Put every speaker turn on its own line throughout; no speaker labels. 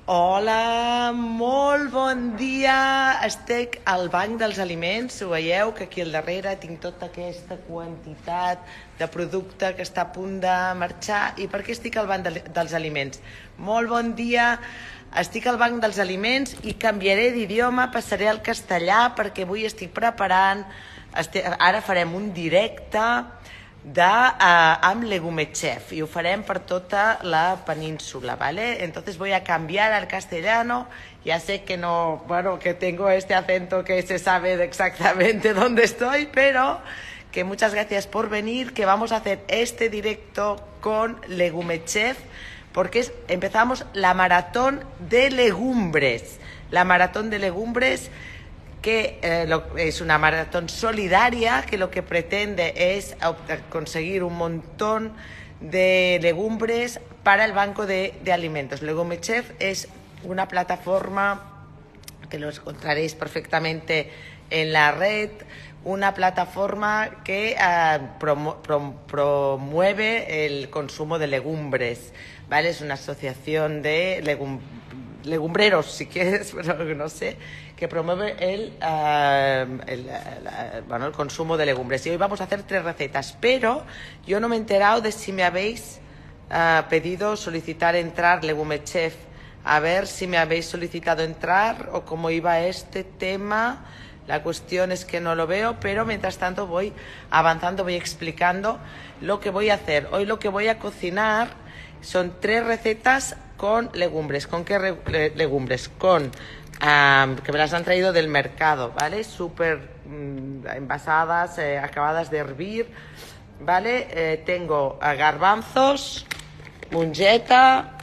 Hola, molt bon dia. Estic al banc dels aliments. Ho veieu que aquí al darrere tinc tota aquesta quantitat de producte que està a punt de marxar. I per què estic al banc dels aliments? Molt bon dia. Estic al banc dels aliments i canviaré d'idioma, passaré al castellà perquè avui estic preparant, ara farem un directe amb Legumechef y ho farem per tota la península, ¿vale? Entonces voy a cambiar al castellano. Ya sé que no, bueno, que tengo este acento que se sabe de exactamente dónde estoy, pero que muchas gracias por venir, que vamos a hacer este directo con Legumechef porque empezamos la maratón de legumbres. La maratón de legumbres que es una maratón solidaria que lo que pretende es conseguir un montón de legumbres para el banco de alimentos. Legumechef es una plataforma que lo encontraréis perfectamente en la red, una plataforma que promueve el consumo de legumbres, ¿vale? Es una asociación de legumbreros, si quieres, pero no sé, que promueve el consumo de legumbres. Y hoy vamos a hacer 3 recetas, pero yo no me he enterado de si me habéis pedido solicitar entrar Legumechef. A ver si me habéis solicitado entrar o cómo iba este tema. La cuestión es que no lo veo, pero mientras tanto voy avanzando, voy explicando lo que voy a hacer. Hoy lo que voy a cocinar son 3 recetas con legumbres. ¿Con qué legumbres? Con que me las han traído del mercado, ¿vale? Súper envasadas, acabadas de hervir, ¿vale? Tengo garbanzos, mungeta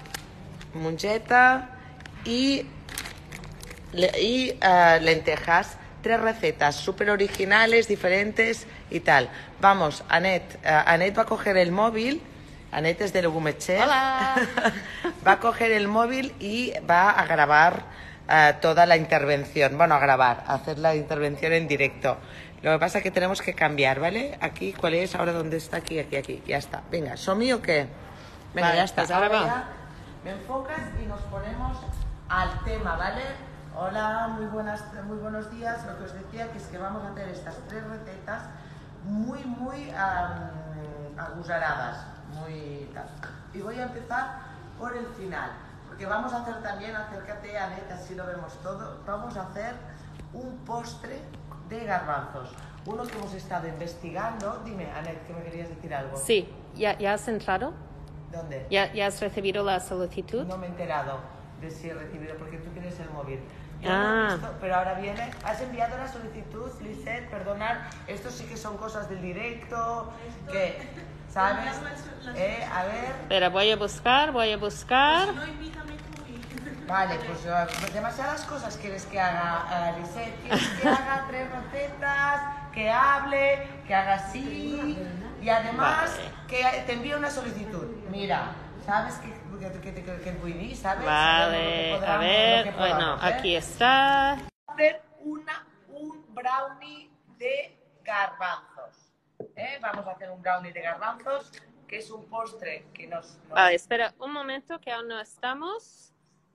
y lentejas. 3 recetas súper originales, diferentes y tal. Vamos, Anet va a coger el móvil. Anet es de Legumechef.
Hola.
Va a coger el móvil y va a grabar toda la intervención. Bueno, a hacer la intervención en directo. Lo que pasa es que tenemos que cambiar, ¿vale? Aquí, ¿cuál es? Ahora, ¿dónde está? Aquí. Ya está. Venga, ¿Somi o qué? Venga,
Vale,
ya está.
pues ahora va.
Ya me enfocas y nos ponemos al tema, ¿vale? Hola, muy buenos días. Lo que os decía que es que vamos a hacer estas 3 recetas muy agusaradas, muy tal. Y voy a empezar por el final, porque vamos a hacer también, acércate Anet, así lo vemos todo, vamos a hacer un postre de garbanzos. Uno que hemos estado investigando. Dime, Anet, que me querías decir algo.
Sí, ¿ya has entrado?
¿Dónde?
¿Ya has recibido la solicitud?
No me he enterado de si he recibido, porque tú tienes el móvil. Yo
Ah.
no he visto, pero ahora viene. ¿Has enviado la solicitud, Lisette? Perdonad, estos sí que son cosas del directo, que, ¿sabes? A ver.
Espera, voy a buscar.
Vale, pues demasiadas cosas quieres que haga, Lisette. Quieres que haga 3 recetas, que hable, que haga así, y además
Vale.
que te envíe una solicitud. Mira, ¿sabes que vull dir, ¿sabes?
Vale,
Sabemos lo que
a ver,
lo que podamos,
bueno, aquí está.
hacer un brownie de garbanzos. Vamos a hacer un brownie de garbanzos, que es un postre que nos...
Vale, espera un momento que aún no estamos.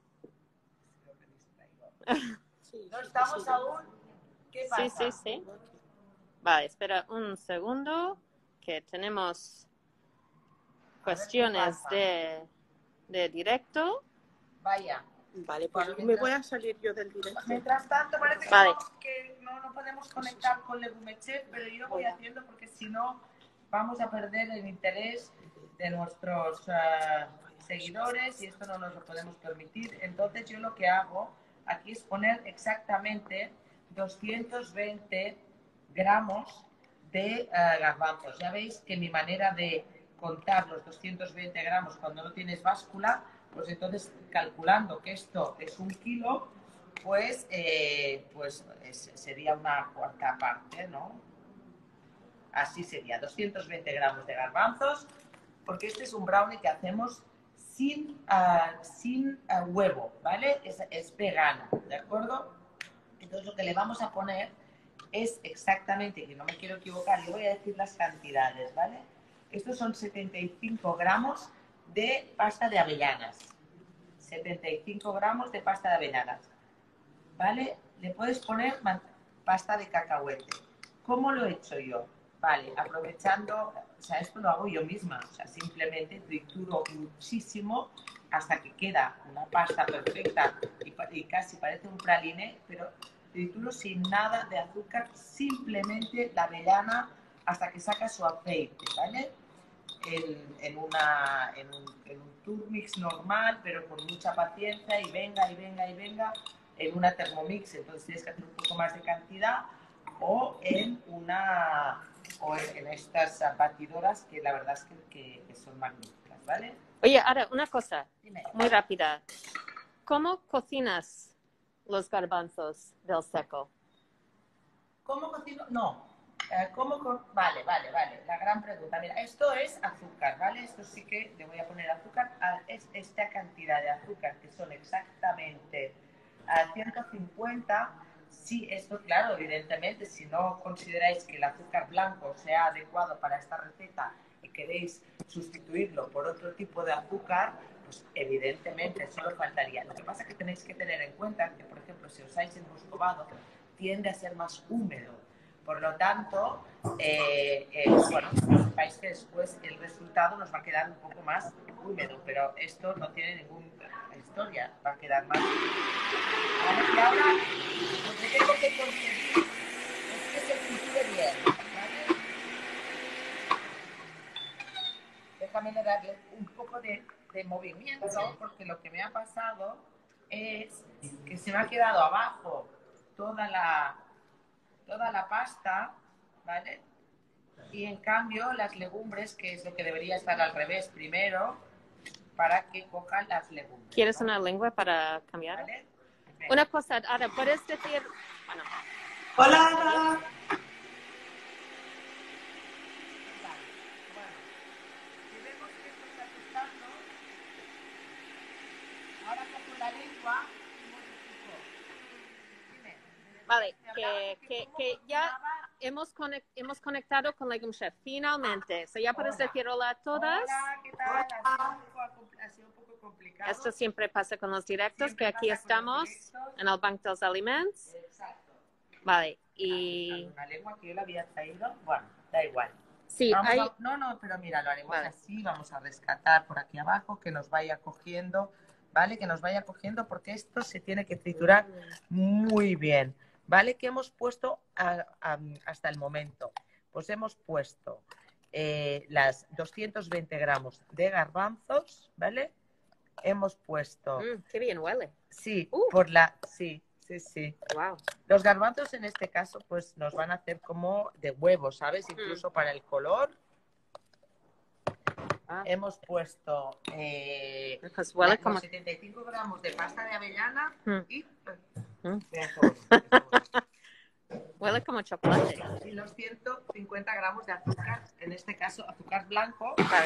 No estamos aún. ¿Qué pasa?
Sí. Vale, espera un segundo que tenemos cuestiones de directo.
Vaya.
Vale, pues me voy a salir yo del directo.
Mientras tanto, parece
Vale.
que no podemos conectar con Legumechef, pero yo lo voy haciendo porque si no vamos a perder el interés de nuestros seguidores y esto no nos lo podemos permitir. Entonces yo lo que hago aquí es poner exactamente 220 gramos de garbanzos. Ya veis que mi manera de contar los 220 gramos cuando no tienes báscula, pues entonces calculando que esto es 1 kilo, pues sería una cuarta parte, ¿no? Así sería, 220 gramos de garbanzos, porque este es un brownie que hacemos sin huevo, ¿vale? Es vegano, ¿de acuerdo? Entonces lo que le vamos a poner es exactamente, que no me quiero equivocar, yo voy a decir las cantidades, ¿vale? Estos son 75 gramos de pasta de avellanas.
75 gramos de pasta de avellanas, ¿vale? Le puedes poner pasta de cacahuete. ¿Cómo lo he hecho yo? Vale, aprovechando, o sea, esto lo hago yo misma, o sea, simplemente trituro muchísimo hasta que queda una pasta perfecta y casi parece un praline, pero trituro sin nada de azúcar, simplemente la avellana hasta que saca su aceite, ¿vale? En un turmix normal, pero con mucha paciencia y venga, en una Thermomix, entonces tienes que hacer un poco más de cantidad, o en estas batidoras que la verdad es que son magníficas, ¿vale?
Oye, ahora una cosa,
Dime.
muy rápida. ¿Cómo cocinas los garbanzos del seco?
¿Cómo cocino? No. Vale. La gran pregunta. Mira, esto es azúcar, ¿vale? Esto sí que le voy a poner azúcar. Es esta cantidad de azúcar, que son exactamente 150. Sí, esto, claro, evidentemente, si no consideráis que el azúcar blanco sea adecuado para esta receta y queréis sustituirlo por otro tipo de azúcar, pues evidentemente solo faltaría. Lo que pasa es que tenéis que tener en cuenta que, por ejemplo, si usáis el moscovado, tiende a ser más húmedo. Por lo tanto, bueno, que sepáis que después el resultado nos va a quedar un poco más húmedo, pero esto no tiene ninguna historia, va a quedar más. ¿Vale? Y ahora lo que tengo que conseguir es que se triture bien, ¿vale? Déjame darle un poco de movimiento, porque lo que me ha pasado es que se me ha quedado abajo toda la pasta, ¿vale? Y en cambio las legumbres, que es lo que debería estar al revés primero, para que cojan las legumbres.
¿Quieres una lengua para cambiar?
¿Vale?
Una cosa, ahora, ¿puedes decir? Bueno.
Hola.
Bueno, si vemos que esto está gustando, ahora cojo la lengua y modifico. Dime.
Vale, que ya hemos conectado con Legum Chef, finalmente. So ya puedes decir hola a todas.
Hola, ¿qué tal? Ha sido un poco complicado.
Esto siempre pasa con los directos, que aquí estamos en el Banco de los Alimentos.
Exacto.
Vale, y...
Una lengua que yo la había traído, bueno, da igual.
Sí, hay...
No, pero mira, lo haremos
vale.
así, vamos a rescatar por aquí abajo, que nos vaya cogiendo, ¿vale? Que nos vaya cogiendo porque esto se tiene que triturar muy bien, ¿vale? ¿Qué hemos puesto hasta el momento? Pues hemos puesto las 220 gramos de garbanzos, ¿vale? Hemos puesto...
qué bien huele.
Sí, Sí.
Wow.
Los garbanzos en este caso pues nos van a hacer como de huevo, ¿sabes? Incluso para el color. Hemos puesto
Pues huele como...
75 gramos de pasta de avellana y...
Huele como chocolate.
Y los 150 gramos de azúcar, en este caso azúcar blanco.
Vale.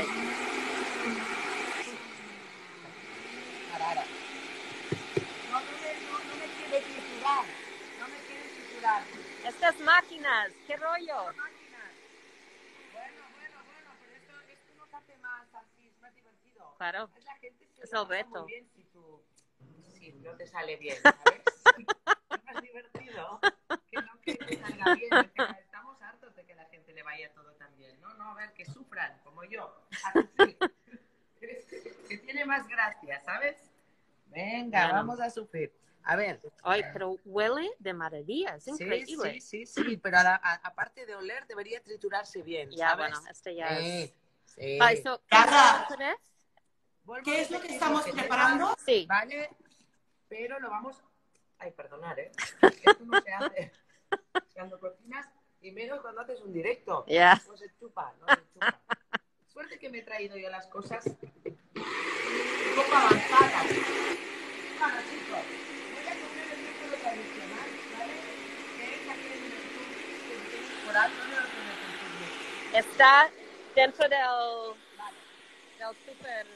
Ahora. No me quiere triturar. No me quiere triturar.
Estas máquinas, ¿qué rollo?
Bueno, pero esto nos hace más así, es más divertido.
Claro,
la gente
es el reto.
Muy bien si no te sale bien, ¿sabes? Es más divertido que no que te salga bien. Estamos hartos de que a la gente le vaya todo tan bien. No, a ver, que sufran, como yo. Así. Que tiene más gracia, ¿sabes? Venga,
bueno.
Vamos a sufrir. A ver.
Ay, pero huele de maravilla, es increíble.
Sí, pero aparte de oler, debería triturarse bien,
ya,
¿sabes?
bueno, este ya es...
Sí.
Vale, so,
Carla,
¿qué
es lo que estamos preparando?
Sí.
Vale, pero lo vamos... Ay, perdonar, ¿eh? Esto no se hace cuando cocinas y menos cuando haces un directo.
Ya.
No se chupa. Suerte que me he traído yo las cosas un poco avanzadas. Bueno, chicos, voy a coger el método tradicional, ¿vale? Que es aquel en el turmix que tenéis por ahí. ¿Dónde lo tienes el turmix?
Está dentro del super...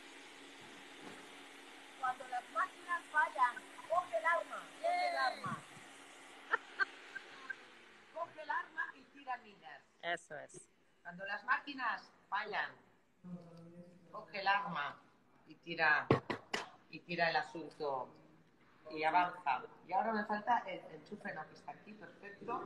Cuando las máquinas fallan, coge el arma. Coge el arma y tira minas.
Eso es.
Cuando las máquinas fallan, coge el arma y tira y tira el asunto y avanza. Y ahora me falta el enchufe, no, que está aquí, perfecto.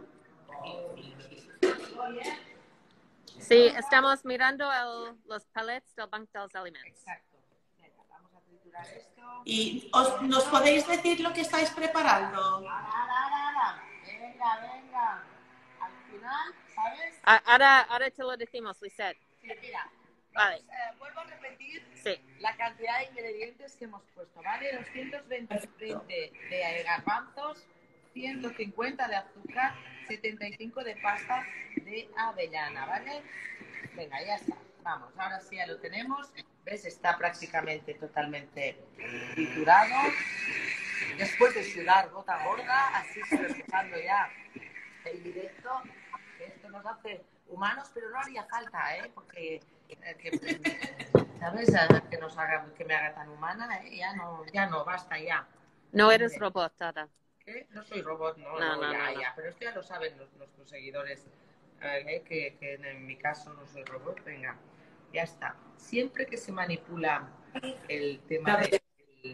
Oye.
Sí, estamos mirando los pallets del Banco de los Alimentos.
Exacto. Venga, vamos a triturar esto.
¿Y nos podéis decir lo que estáis preparando?
Ahora. Venga. Al final, ¿sabes?
Ahora te lo decimos, Lisette.
Sí, mira.
Vale.
Vuelvo a repetir
Sí.
la cantidad de ingredientes que hemos puesto, ¿vale? 220 de garbanzos, 150 de azúcar, 75 de pasta de avellana, ¿vale? Venga, ya está. Vamos, ahora sí ya lo tenemos. ¿Ves? Está prácticamente totalmente triturado. Después de sudar gota gorda, así estoy empezando ya el directo. Que esto nos hace humanos, pero no haría falta, ¿eh? Porque, ¿sabes? Que me haga tan humana, ¿eh? Ya no, basta ya.
No eres robot, Ada.
¿Qué? No soy robot, no. Pero esto ya lo saben nuestros seguidores, que en mi caso no soy robot. Venga, ya está. Siempre que se manipula el tema de...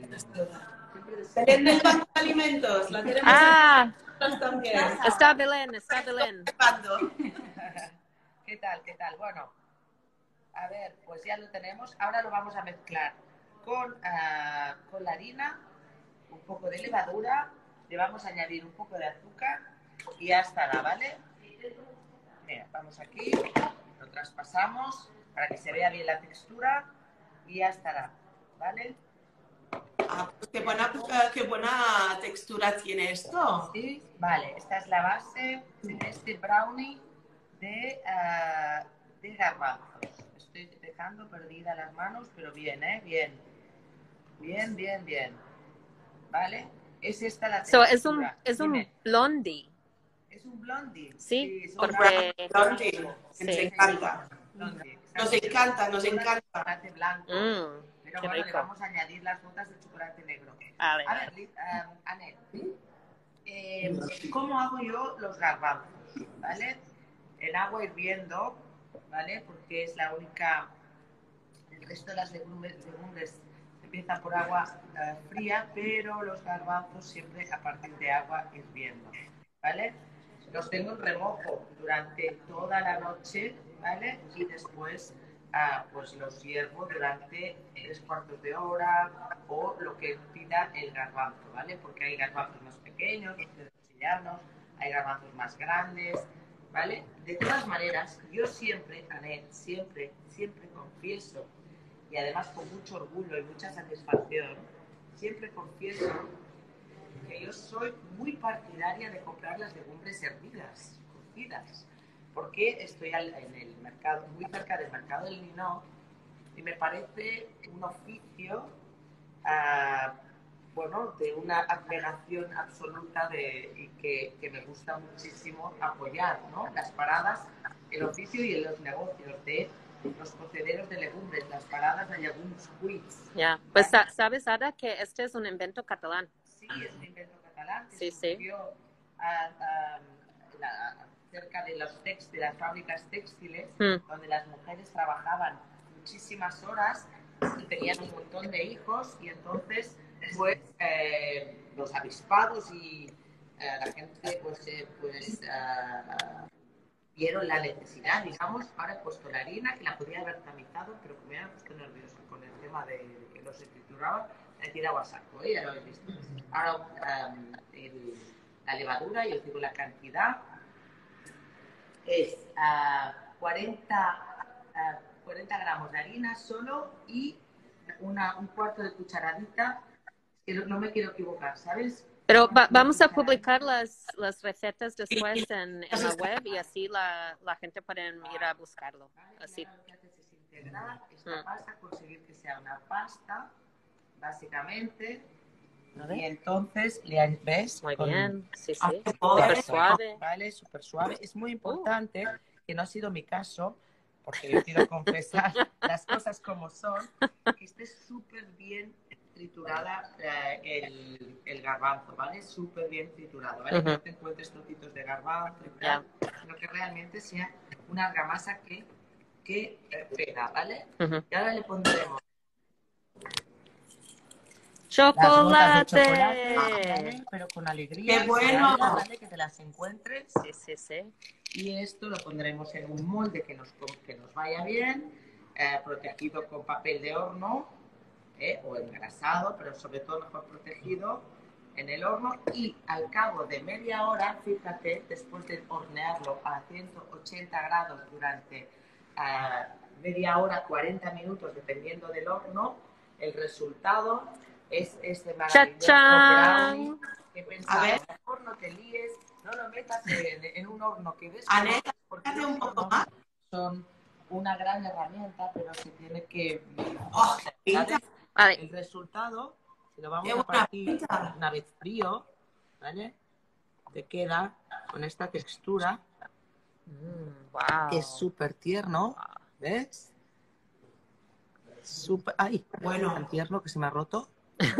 En el banco de alimentos, la tenemos también.
Está Belén.
¿Qué tal? Bueno, a ver, pues ya lo tenemos. Ahora lo vamos a mezclar con la harina, un poco de levadura, le vamos a añadir un poco de azúcar y ya estará, ¿vale? Mira, vamos aquí, lo traspasamos para que se vea bien la textura y ya estará, ¿vale?
Pues qué buena textura tiene esto.
Sí, vale, esta es la base de este brownie de garbanzos. Estoy dejando perdidas las manos, pero bien, ¿eh? Bien. ¿Vale? Es esta la textura.
Es un blondie.
¿Es un blondie?
Sí,
es un
porque...
Blondie,
Sí.
nos encanta.
blondie.
Nos encanta.
Chocolate blanco. Pero
qué
bueno, le
rico.
vamos a añadir las gotas de chocolate negro.
A ver.
A ver, Anet, ¿cómo hago yo los garbanzos? ¿Vale? En agua hirviendo, ¿vale? Porque es la única... El resto de las legumbres empiezan por agua fría, pero los garbanzos siempre a partir de agua hirviendo, ¿vale? Los tengo en remojo durante toda la noche, ¿vale? Y después pues los hiervo durante 3/4 de hora o lo que pida el garbanzo, ¿vale? Porque hay garbanzos más pequeños, los sevillanos, hay garbanzos más grandes, ¿vale? De todas maneras, yo siempre, Anet, siempre confieso, y además con mucho orgullo y mucha satisfacción, siempre confieso que yo soy muy partidaria de comprar las legumbres hervidas, cocidas, porque estoy en el mercado, muy cerca del mercado del Linó, y me parece un oficio, bueno, de una abnegación absoluta y que me gusta muchísimo apoyar, ¿no? Las paradas, el oficio y los negocios de los cocederos de legumbres, las paradas de legumbres cuits.
Ya, pues sabes, Ada, que este es un invento catalán.
Sí, es un invento catalán que
Sí,
surgió cerca de de las fábricas textiles, donde las mujeres trabajaban muchísimas horas y tenían un montón de hijos, y entonces pues los avispados y la gente vieron la necesidad, digamos. Ahora he puesto la harina, que la podía haber tamizado, pero como me había puesto nerviosa con el tema de que no se trituraba, la he tirado a saco, ya lo habéis visto. Ahora la levadura, yo os digo la cantidad, es 40 gramos de harina solo y un cuarto de cucharadita, que no me quiero equivocar, ¿sabes?
Pero vamos a publicar las recetas después en la web, y así la gente puede ir a buscarlo. Así.
Lo que haces es integrar esta pasta, conseguir que sea una pasta, básicamente. Y entonces, ¿ves?
Muy bien, sí.
Súper
suave.
Vale, súper suave. Es muy importante, que no ha sido mi caso, porque yo quiero confesar las cosas como son, que esté súper bien triturada el garbanzo, ¿vale? Súper bien triturado, ¿vale? Que no te encuentres trocitos de garbanzo y tal, sino que realmente sea una argamasa que pega, ¿vale? Y ahora le pondremos
¡Chocolate!
¿Vale? Pero con alegría.
¡Qué bueno!
¿Vale? Que te las encuentres.
Sí, sí, sí.
Y esto lo pondremos en un molde que nos vaya bien, protegido con papel de horno o engrasado, pero sobre todo mejor protegido en el horno. Y al cabo de media hora, fíjate, después de hornearlo a 180 grados durante media hora, 40 minutos, dependiendo del horno, el resultado es este maravilloso brownie que pensaba. A ver, mejor no te líes, no lo metas en un horno que des.
Aneta,
porque
fíjate un poco más.
son una gran herramienta, pero se tiene que...
Oh,
¿sabes?
Vale.
El resultado, si lo vamos a partir una vez frío, ¿vale? Te queda con esta textura
Wow.
que es súper tierno, ¿ves? Súper... ¡Ay!
Bueno.
Tan tierno que se me ha roto.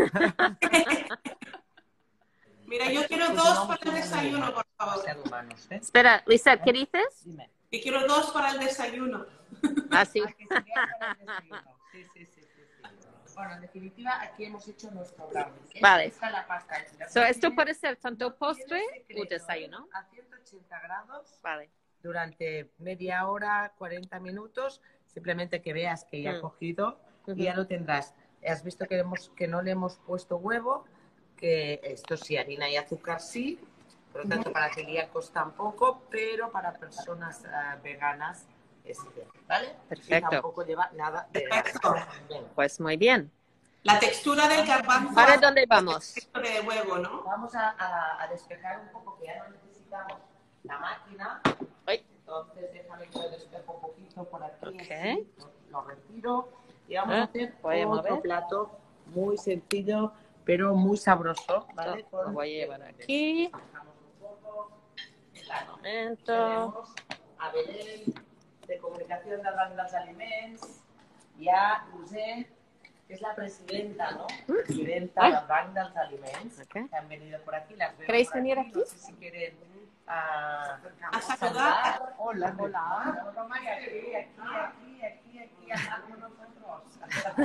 Mira, yo quiero dos para el desayuno, por favor.
Ser humanos, ¿eh?
Espera, Lisa, ¿qué dices?
Dime.
Y quiero dos para el desayuno.
Ah, sí.
Ah, que sería para el desayuno. Sí, sí, sí, sí, sí. Bueno, en definitiva, aquí hemos hecho nuestro brownie.
Vale.
Esta es la pasta.
So, esto puede ser tanto postre o desayuno.
A 180 grados
Vale.
durante media hora, 40 minutos. Simplemente que veas que ya ha cogido y ya lo tendrás. Has visto que no le hemos puesto huevo, que esto sí, harina y azúcar sí. Por lo tanto, para celíacos tampoco, pero para personas veganas es bien, ¿vale?
Perfecto.
Y tampoco lleva nada de grasa.
Pues muy bien.
La textura del garbanzo.
¿Para dónde vamos?
De huevo, ¿no?
Vamos a despejar un poco, que ya no necesitamos la máquina.
Ay.
Entonces, déjame que lo despejo un poquito por aquí.
Ok.
Así, lo retiro. Y vamos a hacer
voy a
otro
mover.
plato muy sencillo, pero muy sabroso, ¿vale?
Lo voy a llevar aquí.
Bajamos un poco. Claro.
Un momento.
Tenemos a Belén, de Comunicación del Banc dels Aliments, y a Roser, que es la presidenta, ¿no? Presidenta del Banc dels Aliments,
Okay.
que han venido por aquí. Las veo
¿Queréis
por
venir aquí?
No sé si quieren
A saludar.
Hola, hola. Hola, María, aquí, habla con nosotros.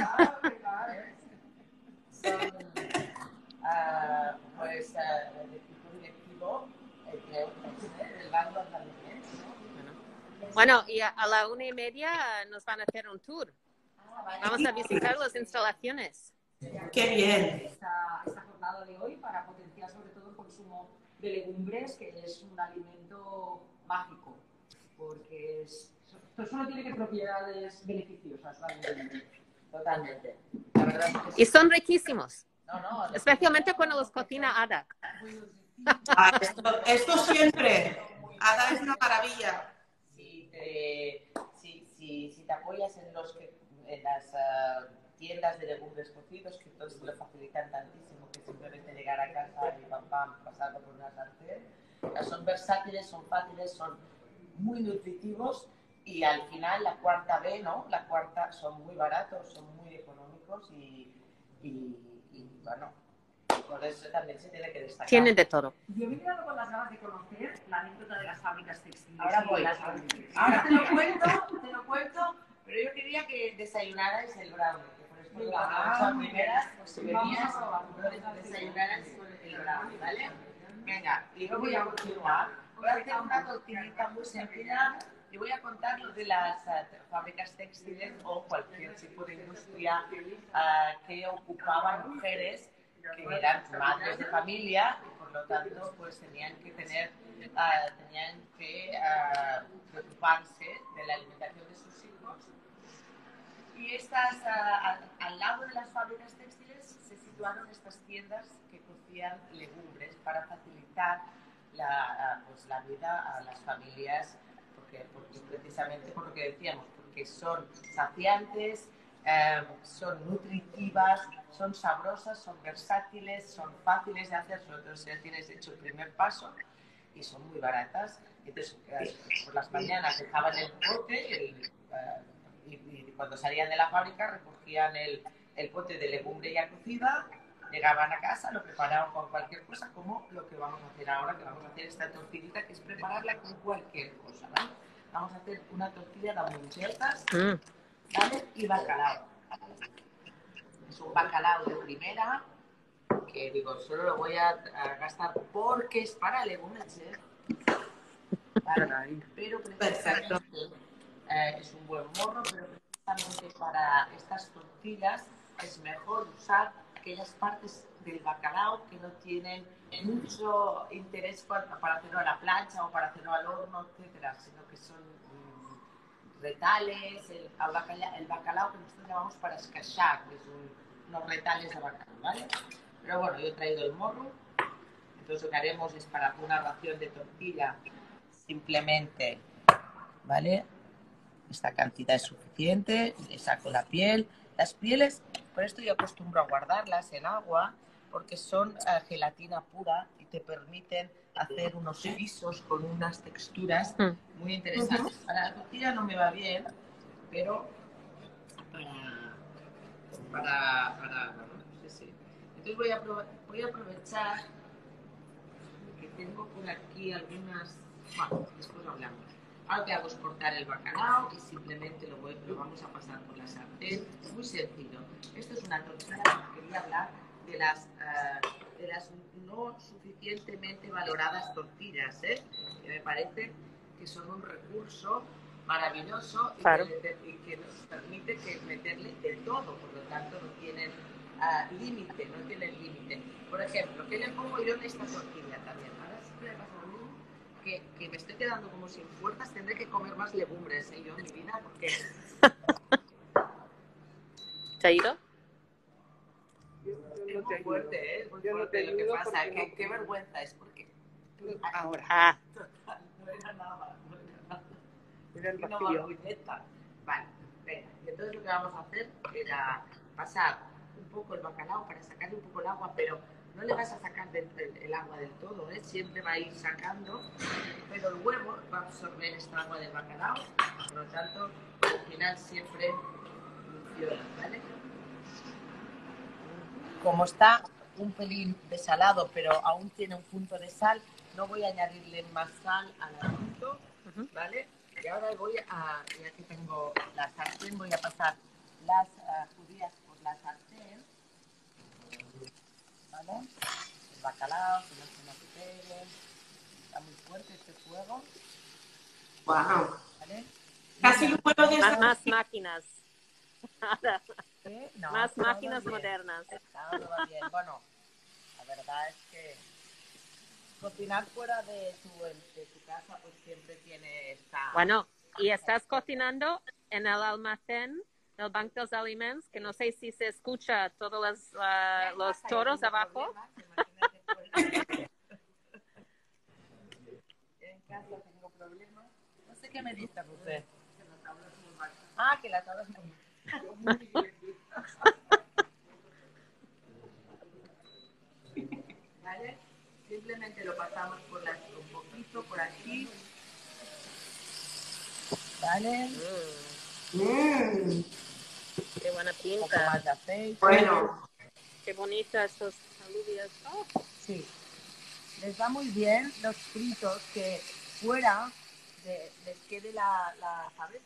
Son, pues, el equipo directivo, entre otros, del Banco dels Aliments, ¿no?
Bueno, y a la 1:30 nos van a hacer un tour. Vamos a visitar las instalaciones.
Qué bien.
Esta jornada de hoy para potenciar sobre todo el consumo de legumbres, que es un alimento mágico, porque esto solo tiene que propiedades beneficiosas, la legumbre.
Totalmente. La verdad es que sí.
Y son riquísimos,
No,
especialmente cuando los cocina Ada.
Ah, esto siempre. Ada es una maravilla.
Si te apoyas en las tiendas de legumbres cocidos, que entonces te lo facilitan tantísimo, que simplemente llegar a casa y pam, pasarlo por una sartén. Son versátiles, son fáciles, son muy nutritivos y al final la cuarta B, ¿no? La cuarta son muy baratos, son muy económicos y bueno, por eso también se tiene que destacar.
Tienen de todo.
Yo me he quedado con las ganas de conocer la anécdota de las fábricas textiles.
Ahora voy. Ahora te lo cuento, pero yo quería que desayunarais el brownie, que por esto lo a primeras, pues si venías, desayunarais el brownie, ¿vale? Venga, y yo voy a continuar. Voy a hacer una tortillita muy sencilla y voy a contar lo de las fábricas textiles o cualquier tipo de industria que ocupaban mujeres que eran madres de familia y por lo tanto pues tenían que preocuparse de la alimentación de sus hijos. Y al lado de las fábricas textiles se situaron estas tiendas que cocían legumbres para facilitar la vida a las familias, porque precisamente por lo que decíamos, porque son saciantes, son nutritivas, son sabrosas, son versátiles, son fáciles de hacer, sobre todo si ya tienes hecho el primer paso, y son muy baratas. Entonces, por las mañanas dejaban el bote y cuando salían de la fábrica recogían el bote de legumbre ya cocida, llegaban a casa, lo preparaban con cualquier cosa, como lo que vamos a hacer ahora, que vamos a hacer esta tortillita, que es prepararla con cualquier cosa, ¿vale? Vamos a hacer una tortilla de amonchetas, ¿vale? Y bacalao. Es un bacalao de primera, porque digo, solo lo voy a gastar porque es para legumbres, ¿eh? ¿Vale? Pero precisamente es un buen morro, pero precisamente para estas tortillas es mejor usar aquellas partes del bacalao que no tienen mucho interés para hacerlo a la plancha o para hacerlo al horno, etcétera, sino que son retales, el bacalao que nosotros llamamos para escachar, que son unos retales de bacalao, ¿vale? Pero bueno, yo he traído el morro, entonces lo que haremos es para hacer una ración de tortilla, simplemente, ¿vale? Esta cantidad es suficiente, le saco la piel. Las pieles, por esto yo acostumbro a guardarlas en agua, porque son gelatina pura y te permiten hacer unos guisos con unas texturas muy interesantes. Para la tortilla no me va bien, pero no sé si. Entonces voy a aprovechar que tengo por aquí algunas. Bueno, después lo hablamos. Ahora lo que hago es cortar el bacalao y simplemente lo vamos a pasar por la sartén. Es muy sencillo. Esto es una tortilla que quería hablar de las no suficientemente valoradas tortillas, ¿eh? Que me parece que son un recurso maravilloso y, claro, que nos permite meterle de todo, por lo tanto no tienen límite, no tienen límite. Por ejemplo, ¿qué le pongo yo en esta tortilla también? Ahora siempre me pasa lo mismo, que me estoy quedando como sin fuerzas, tendré que comer más legumbres, ¿eh? Yo en mi vida, porque...
¿Se ha ido?
Es muy fuerte, ¿eh? Es muy fuerte lo que pasa. Qué vergüenza es, porque...
Ahora.
No era nada. No va muy neta. Vale, venga. Y entonces lo que vamos a hacer era pasar un poco el bacalao para sacarle un poco el agua, pero no le vas a sacar el agua del todo, ¿eh? Siempre va a ir sacando, pero el huevo va a absorber esta agua del bacalao, por lo tanto, al final siempre funciona, ¿vale? Como está un pelín desalado, pero aún tiene un punto de sal, no voy a añadirle más sal al asunto, ¿vale? Y ahora ya que tengo la sartén, voy a pasar las judías por la sartén, ¿vale? El bacalao, que no se nos pegue. Está muy fuerte este fuego.
Wow.
¿Vale?
Casi lo puedo decir.
Más máquinas.
No,
más máquinas modernas.
Todo va bien. Bueno, la verdad es que cocinar fuera de tu casa pues siempre tiene esta...
Bueno, y estás cocinando en el almacén del Banco de los Alimentos, que no sé si se escucha todos los toros abajo.
En casa tengo problemas. No sé qué me dice usted. Ah, que la tabla es muy... ¿Vale? Simplemente lo pasamos un poquito por aquí. ¿Vale?
Qué buena pinta.
Un poco más de aceite.
Bueno.
Qué bonitas estos alubias. Oh.
Sí. Les va muy bien los fritos que fuera les quede ¿sabes?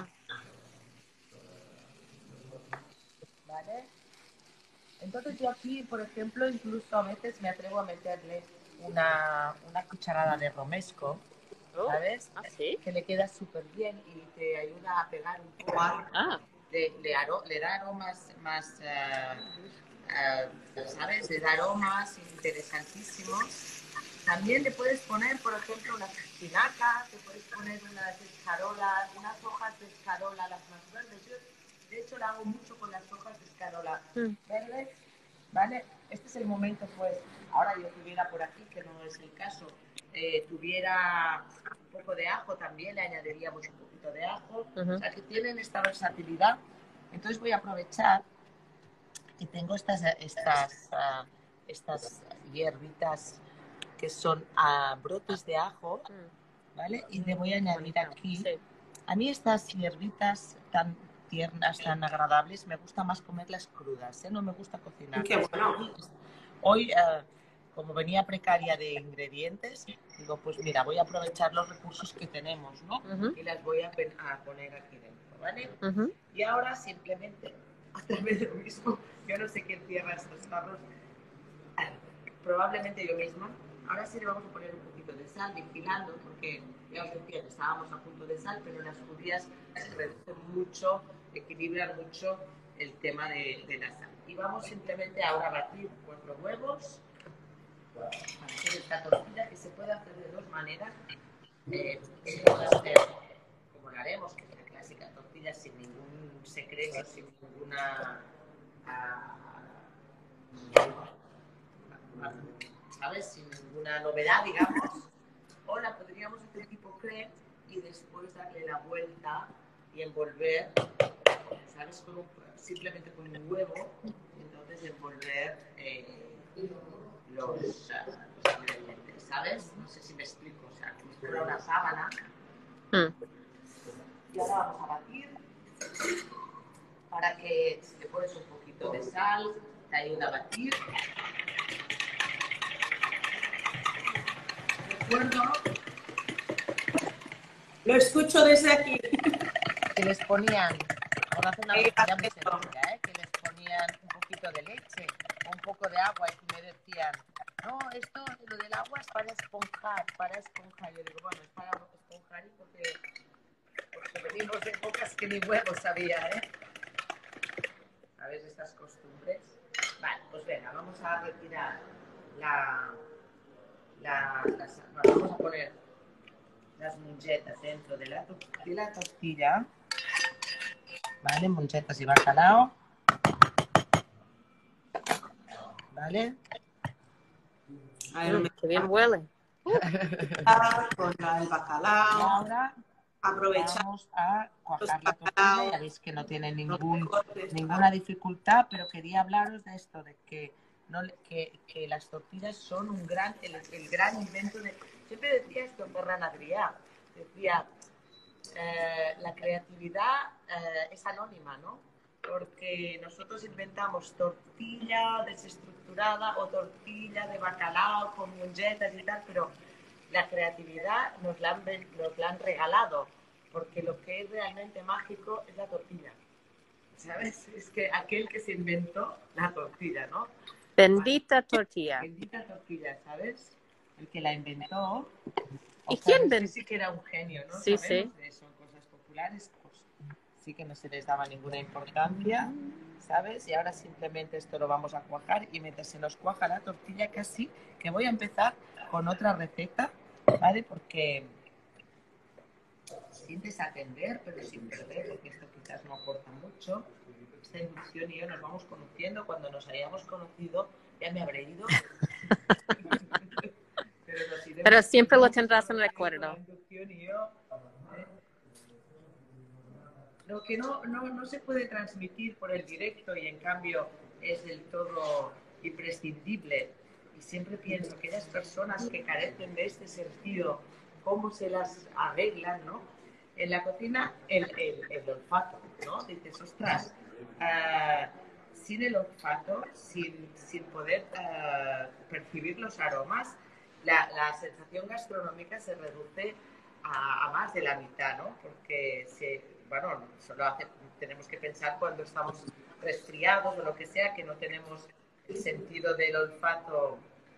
¿Vale? Entonces yo aquí, por ejemplo, incluso a veces me atrevo a meterle una cucharada de romesco, ¿sabes?
¿Sí?
Que le queda súper bien y te ayuda a pegar un poco. Le da aromas más, ¿sabes? Le da aromas interesantísimos. También le puedes poner, por ejemplo, unas espinacas, te puedes poner unas escarolas, unas hojas de escarola, las más verdes. Yo, de hecho, lo hago mucho con las hojas de escarola verdes, ¿vale? Este es el momento, pues, ahora yo tuviera por aquí, que no es el caso, tuviera un poco de ajo, también le añadiríamos un poquito de ajo, o sea, que tienen esta versatilidad. Entonces voy a aprovechar que tengo estas hierbitas que son brotes de ajo, ¿vale? Y le voy a añadir aquí. Sí. A mí estas hierbitas tan tiernas, tan agradables, me gusta más comerlas crudas, ¿eh? No me gusta cocinarlas.
Qué bueno.
Hoy, como venía precaria de ingredientes, digo, pues mira, voy a aprovechar los recursos que tenemos, ¿no? Y las voy a poner aquí dentro, ¿vale? Y ahora simplemente, otra vez lo mismo, yo no sé quién cierra estos tarros. probablemente yo misma. Ahora sí le vamos a poner un poquito de sal, vigilando, porque ya os decía que estábamos a punto de sal, pero las judías se reducen mucho, equilibran mucho el tema de la sal. Y vamos simplemente ahora a batir 4 huevos para hacer esta tortilla, que se puede hacer de 2 maneras. Se puede hacer como lo haremos, que es la clásica tortilla sin ningún secreto, sin ninguna... ¿sabes? Sin ninguna novedad, digamos. O la podríamos hacer tipo crepe y después darle la vuelta y envolver, ¿sabes? Simplemente con un huevo, y entonces envolver los ingredientes, ¿sabes? No sé si me explico, o sea, como si fuera una sábana. Y ahora vamos a batir para que si le pones un poquito de sal, te ayuda a batir.
Lo escucho desde aquí.
Que les ponían, por hacer una tortilla muy sencilla, que les ponían un poquito de leche, un poco de agua y me decían, no, esto, lo del agua es para esponjar, Yo digo, bueno, es para esponjar y porque venimos de épocas que ni huevos había, ¿Sabes estas costumbres? Vale, pues venga, vamos a retirar vamos a poner las monchetas dentro de la tortilla, ¿vale? Monchetas y bacalao, ¿vale?
Qué bien huele.
Con el
Y
bacalao.
ahora
Aprovechamos
vamos a cuajar la tortilla. Ya veis que no tiene ninguna dificultad, pero quería hablaros de esto, de que las tortillas son el gran invento de... Siempre decía esto Ferran Adrià, decía, la creatividad es anónima, ¿no? Porque nosotros inventamos tortilla desestructurada o tortilla de bacalao con monchetas y tal, pero la creatividad nos la han regalado, porque lo que es realmente mágico es la tortilla, ¿sabes? Es que aquel que se inventó la tortilla, ¿no?
Bendita tortilla.
Bendita tortilla, ¿sabes? El que la inventó.
¿Y quién
inventó? Sí que era un genio, ¿no?
Sí,
Sabemos de eso, cosas populares, pues sí que no se les daba ninguna importancia, ¿sabes? Y ahora simplemente esto lo vamos a cuajar y mientras se nos cuaja la tortilla casi, que voy a empezar con otra receta, ¿vale? Porque sin desatender, pero sin perder, porque esto quizás no aporta mucho. Esta inducción y yo nos vamos conociendo. Cuando nos hayamos conocido, ya me habré ido.
Pero siempre lo tendrás en recuerdo.
Lo que no se puede transmitir por el directo y en cambio es del todo imprescindible. Y siempre pienso, aquellas personas que carecen de este sentido, cómo se las arreglan, ¿no? En la cocina, el olfato, ¿no? Dices, ostras, sin el olfato, sin poder percibir los aromas, la sensación gastronómica se reduce a más de la mitad, ¿no? Porque tenemos que pensar cuando estamos resfriados o lo que sea, que no tenemos el sentido del olfato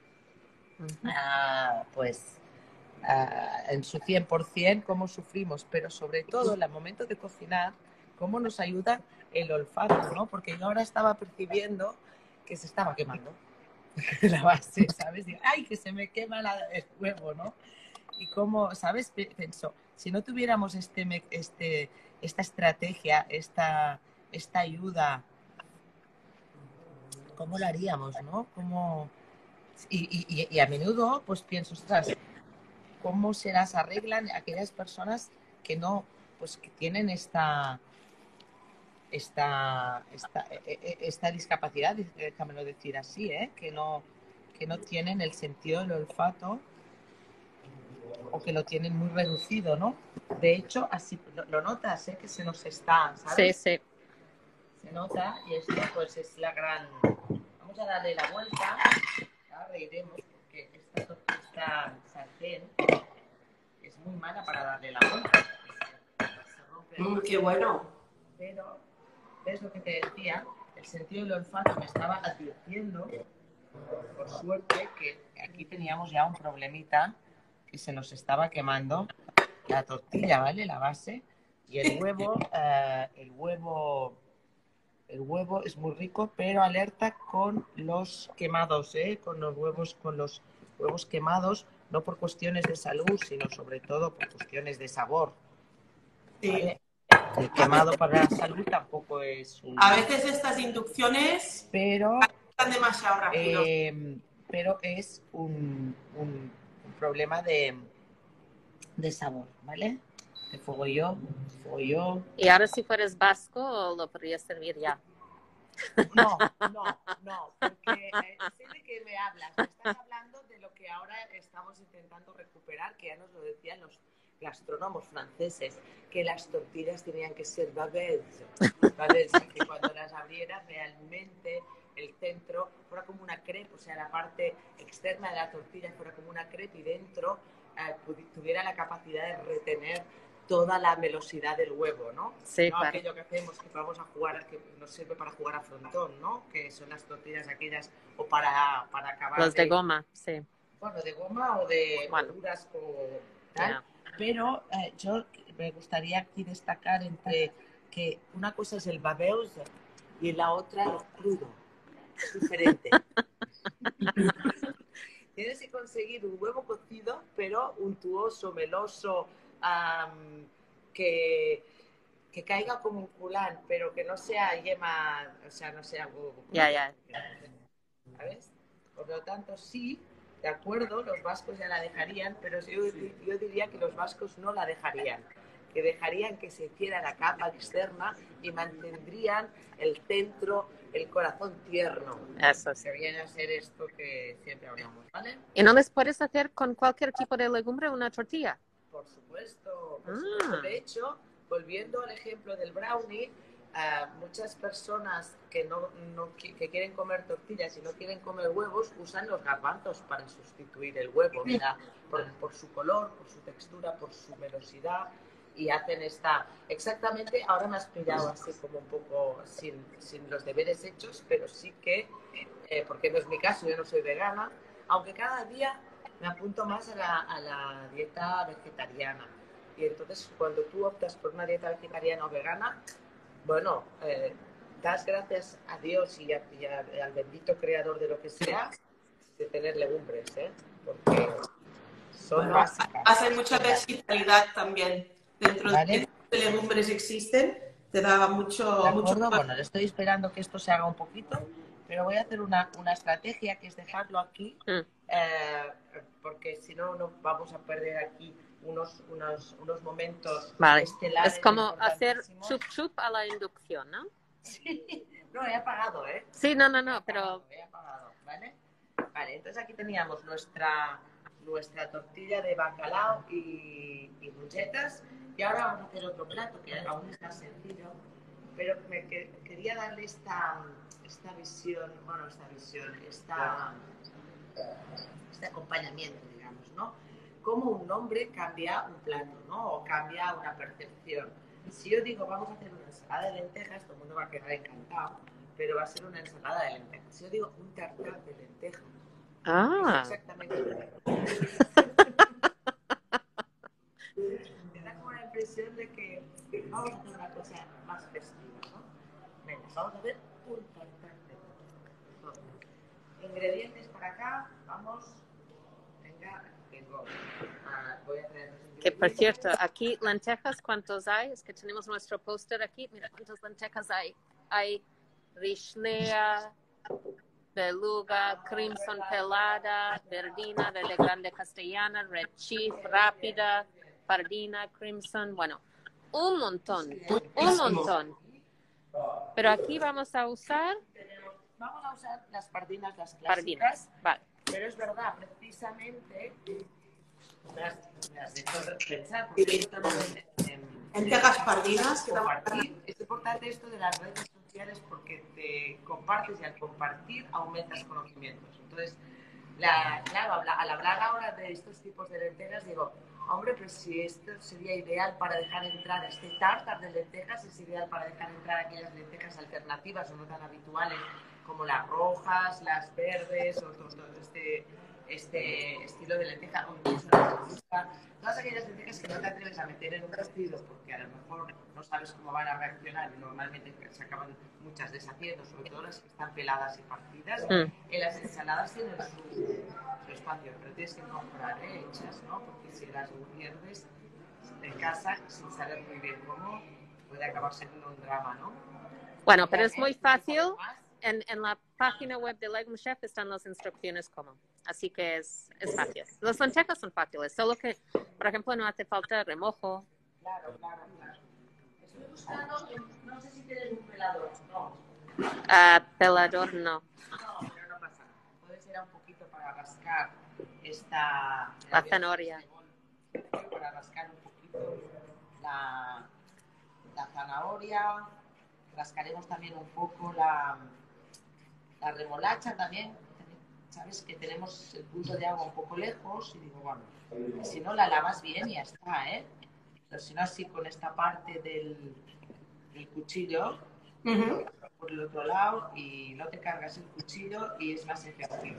en su 100%, cómo sufrimos, pero sobre todo en el momento de cocinar, cómo nos ayuda el olfato, ¿no? Porque yo ahora estaba percibiendo que se estaba quemando la base, ¿sabes? Digo, ¡ay, que se me quema el huevo!, ¿no? Y cómo, ¿sabes? Pensó, si no tuviéramos esta estrategia, esta ayuda, ¿cómo lo haríamos, no? Y a menudo, pues pienso, ostras, ¿cómo se las arreglan aquellas personas que no, pues que tienen esta discapacidad, déjamelo decir así, que no tienen el sentido del olfato o que lo tienen muy reducido, ¿no? De hecho, así lo notas, que se nos está, ¿sabes?
Sí.
Se nota y esto pues es la gran... Vamos a darle la vuelta, ahora reiremos porque esta sartén es muy mala para darle la vuelta. Se rompe
¡Qué bueno!
Pero, ¿ves lo que te decía? El sentido del olfato me estaba advirtiendo por suerte, que aquí teníamos ya un problemita que se nos estaba quemando la tortilla, ¿vale? La base. Y el huevo es muy rico, pero alerta con los quemados, ¿eh? Con los huevos quemados, no por cuestiones de salud, sino sobre todo por cuestiones de sabor. ¿Vale? El quemado para la salud tampoco es un...
A veces estas inducciones están demasiado rápido.
Pero es un problema de sabor, ¿vale? De fuego yo.
Y ahora si fueres vasco, lo podrías servir ya.
No, porque sé de qué me hablas. Me estás hablando de lo que ahora estamos intentando recuperar, que ya nos lo decían los gastrónomos franceses, que las tortillas tenían que ser babelles, que cuando las abrieras realmente el centro fuera como una crepe, o sea, la parte externa de la tortilla fuera como una crepe y dentro tuviera la capacidad de retener toda la melosidad del huevo, ¿no?
Sí,
no
claro.
Aquello que hacemos que vamos a jugar, que nos sirve para jugar a frontón, ¿no? Que son las tortillas aquellas, o para acabar.
Los de goma, sí.
Bueno, de goma o de duras o tal. Yeah. Pero yo me gustaría aquí destacar entre que una cosa es el babeus y la otra el crudo. Es diferente. Tienes que conseguir un huevo cocido, pero untuoso, meloso, que caiga como un culán, pero que no sea yema, o sea, no sea huevo.
Ya.
¿Sabes? Por lo tanto, sí, de acuerdo, los vascos ya la dejarían, pero yo diría que los vascos no la dejarían, que dejarían que se hiciera la capa externa y mantendrían el centro, el corazón tierno.
Eso sí.
Que viene a ser esto que siempre hablamos, ¿vale?
¿Y no les puedes hacer con cualquier tipo de legumbre una tortilla?
Por supuesto. De hecho, volviendo al ejemplo del brownie, muchas personas que que quieren comer tortillas y no quieren comer huevos usan los garbanzos para sustituir el huevo, mira, por su color, por su textura, por su velocidad, y hacen exactamente, ahora me has pillado así como un poco sin los deberes hechos, pero sí que, porque no es mi caso, yo no soy vegana, aunque cada día me apunto más a la dieta vegetariana. Y entonces, cuando tú optas por una dieta vegetariana o vegana, bueno, das gracias a Dios y al bendito creador de lo que sea, de tener legumbres, ¿eh? Porque son básicas.
Hace mucha versatilidad también. Dentro de legumbres existen, te da mucho...
De acuerdo, bueno, estoy esperando que esto se haga un poquito, pero voy a hacer una estrategia que es dejarlo aquí, porque si no, vamos a perder aquí unos momentos estelares.
Es como hacer chup a la inducción, ¿no?
Sí, no, he apagado, ¿eh?
Sí, no, pero...
He apagado, ¿vale? Vale, entonces aquí teníamos nuestra tortilla de bacalao y bulletas, y ahora vamos a hacer otro plato que aún es más sencillo, pero quería darle esta visión, este acompañamiento, digamos, ¿no? Cómo un nombre cambia un plato, ¿no? O cambia una percepción. Si yo digo, vamos a hacer una ensalada de lentejas, todo el mundo va a quedar encantado, pero va a ser una ensalada de lentejas. Si yo digo un tartar de lentejas, es exactamente lo mismo. Me da como la impresión de que vamos a hacer una cosa más festiva, ¿no? Venga, vamos a ver un tartar de lentejas. Ingredientes para acá, vamos. Venga, voy a traer los ingredientes.
Que por cierto, aquí lentejas, ¿cuántos hay? Es que tenemos nuestro póster aquí. Mira cuántas lentejas hay. Hay Rishlea, beluga, crimson pelada, verdina, verde grande castellana, red chief, rápida, pardina, crimson. Bueno, un montón. Pero aquí vamos a usar
las pardinas, las clásicas.
Pardinas, vale.
Pero es verdad, precisamente, me has hecho pensar, porque yo también
lentejas pardinas.
Es importante esto de las redes sociales porque te compartes y al compartir aumentas conocimientos. Entonces, claro, al hablar ahora de estos tipos de lentejas, digo, hombre, pues si esto sería ideal para dejar entrar este tartar de lentejas, es ideal para dejar entrar aquellas lentejas alternativas o no tan habituales como las rojas, las verdes, o todo este estilo de lenteja, o incluso todas aquellas lentejas que no te atreves a meter en un vestido porque a lo mejor no sabes cómo van a reaccionar y normalmente se acaban muchas deshaciendo, sobre todo las que están peladas y partidas. En las ensaladas tienen su espacio, pero tienes que comprar hechas, ¿no? Porque si las pierdes en casa sin saber muy bien cómo, puede acabar siendo un drama, ¿no?
Bueno, pero es muy fácil. En la página web de Legum Chef están las instrucciones cómo. Así que es fácil. Las lentejas son fáciles, solo que, por ejemplo, no hace falta remojo.
Claro. Estoy buscando, no sé si tienes un pelador, no.
Pelador no.
No, pero no pasa nada. Puede ser un poquito para rascar esta...
La zanahoria.
Para rascar un poquito la zanahoria. Rascaremos también un poco la remolacha también. Sabes que tenemos el punto de agua un poco lejos y digo, bueno, si no la lavas bien y ya está, ¿eh? Pero si no, así con esta parte del cuchillo por el otro lado y no te cargas el cuchillo y es más efectivo,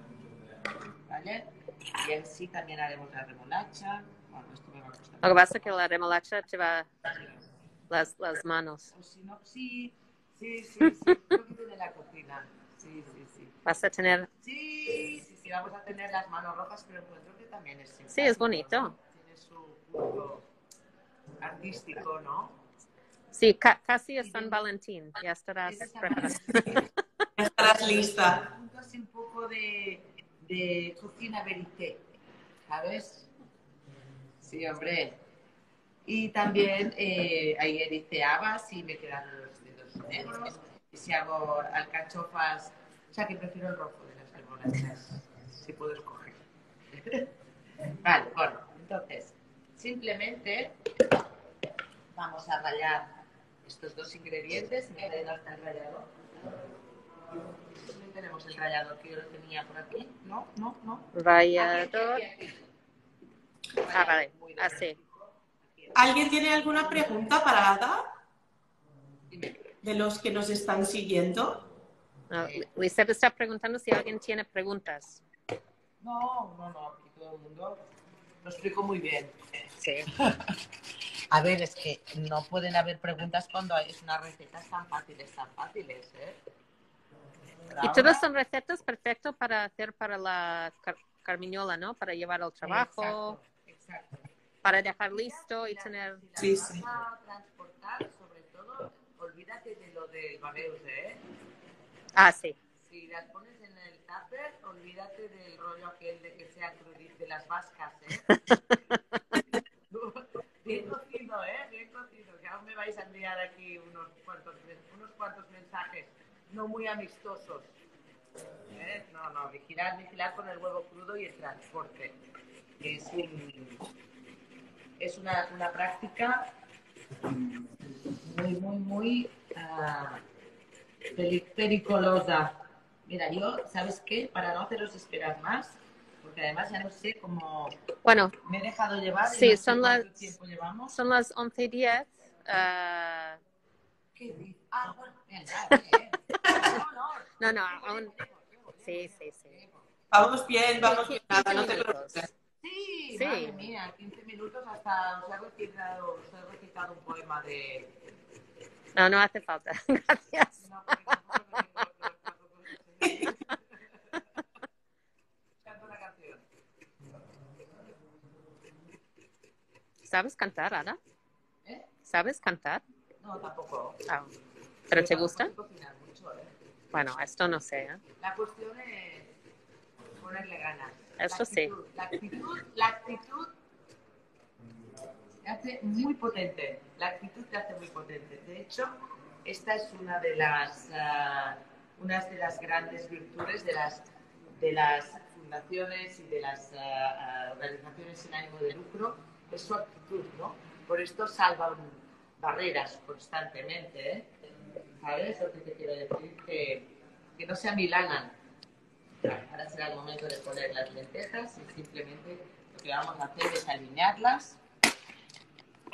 ¿vale? Y así también haremos la remolacha. Bueno, esto me va a costar.
Lo que pasa es que la remolacha te va las manos.
O si no, sí, creo que tiene la cocina. Sí.
Vas a tener...
Sí, vamos a tener las manos rojas, pero encuentro que también es simpático.
Sí, es bonito.
¿No? Tiene su punto artístico, ¿no?
Sí, casi es San Valentín. Ya estarás preparada.
Estarás lista.
Así un poco de cocina verité, ¿sabes? Sí, hombre. Y también ahí dice habas y me quedan los dedos negros. Y si hago alcachofas, o sea que prefiero el rojo de las remolachas, si puedo escoger. Vale, bueno, entonces, simplemente vamos a rallar estos dos ingredientes. Me he traído hasta el rallador. No tenemos el rallador que yo lo tenía por aquí. No.
Rallador. Vale, así.
¿Alguien tiene alguna pregunta para Ada? De los que nos están siguiendo.
No, Lisette está preguntando si alguien tiene preguntas.
No, aquí todo el mundo lo explico muy bien.
Sí.
A ver, es que no pueden haber preguntas cuando es una receta tan fáciles, ¿eh?
Y todas son recetas perfectas para hacer para la carmiñola, ¿no? Para llevar al trabajo.
Exacto.
Para dejar listo y tener...
Sí.
Vas a transportar, sobre todo, olvídate de lo del babeus, ¿eh?
Sí.
Si las pones en el tupper, olvídate del rollo aquel de que sea crudit de las vascas, ¿eh? Bien cocido, ¿eh? Bien cocido. Que aún me vais a enviar aquí unos cuantos mensajes no muy amistosos. No, vigilar con el huevo crudo y el transporte. Es una práctica muy pericolosa. Mira, yo, ¿sabes qué? Para no haceros esperar más, porque además ya no sé cómo...
Bueno,
me he dejado llevar.
Sí,
no sé
son
cuánto tiempo llevamos.
Son las 11:10.
¿Qué dices? Bueno, bien.
No, aún... Sí.
Vamos bien, nada, no te
minutos.
preocupes.
Sí,
Sí.
madre mía, 15 minutos hasta os he recitado un poema de...
No hace falta. Gracias.
No, porque tampoco tengo Canto una canción.
¿Sabes cantar, Ana?
¿Eh?
¿Sabes cantar?
No, tampoco.
¿Pero te gusta?
Tampoco sé cocinar mucho, ¿eh?
Bueno, esto no sé, ¿eh?
La cuestión es ponerle ganas.
Eso sí.
La actitud te hace muy potente. La actitud te hace muy potente. De hecho, esta es una de las grandes virtudes de las fundaciones y de las organizaciones sin ánimo de lucro, es su actitud, ¿no? Por esto salvan barreras constantemente, ¿eh? ¿Sabes lo que te quiero decir? Que no se amilanan. Ahora será el momento de poner las lentejas y simplemente lo que vamos a hacer es alinearlas.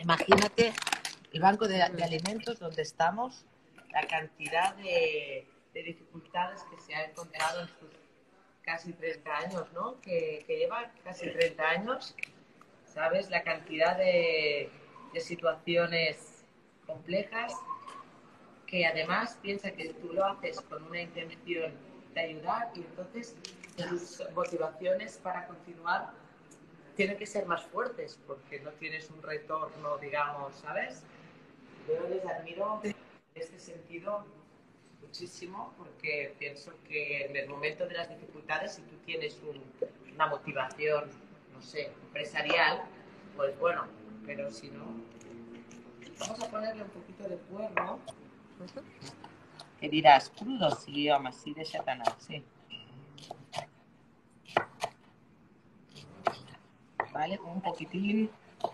Imagínate el banco de alimentos donde estamos, la cantidad de de dificultades que se ha encontrado en sus casi 30 años, ¿no? Que lleva casi 30 años, ¿sabes? La cantidad de situaciones complejas que además piensa que tú lo haces con una intención de ayudar y entonces tus motivaciones para continuar tienen que ser más fuertes porque no tienes un retorno, digamos, ¿sabes? Yo les admiro en este sentido muchísimo porque pienso que en el momento de las dificultades, si tú tienes una motivación, no sé, empresarial, pues bueno, pero si no, vamos a ponerle un poquito de puerro. Que dirás, crudo, sí, home, sí, deixa't anar, sí. Vale, un poquitín.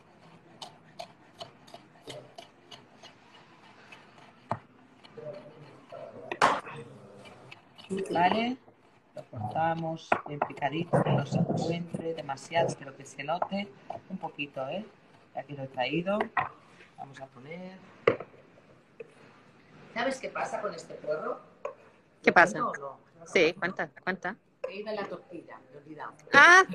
Vale, lo cortamos bien picadito, que no se encuentre demasiado, pero que se note un poquito, ¿eh? Ya que lo he traído, vamos a poner. ¿Sabes qué pasa con este puerro?
¿Qué pasa?
¿No? No.
Sí, cuenta.
He ido a la tortilla, me he olvidado.
Ah,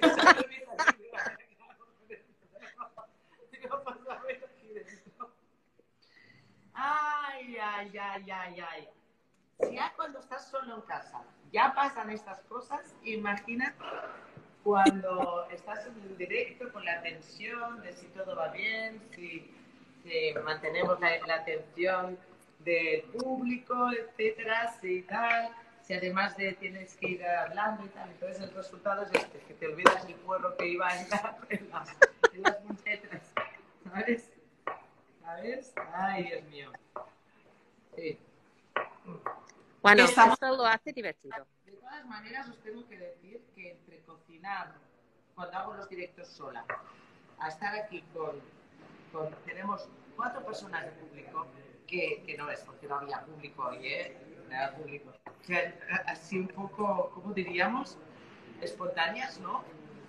Ay. Si ya cuando estás solo en casa ya pasan estas cosas, imagina cuando estás en el directo con la tensión de si todo va bien, si mantenemos la atención del público, etcétera, si tal, si además tienes que ir hablando y tal. Entonces el resultado es este, que te olvidas el puerro que iba en las muñecas, ¿sabes? ¿Sabes? Ay, Dios mío. Sí.
bueno,
Estamos-
esto lo hace divertido.
De todas maneras, os tengo que decir que entre cocinar, cuando hago los directos sola, a estar aquí tenemos 4 personas de público, que no es porque no había público hoy, no había público. O sea, así un poco, ¿cómo diríamos? Espontáneas, ¿no?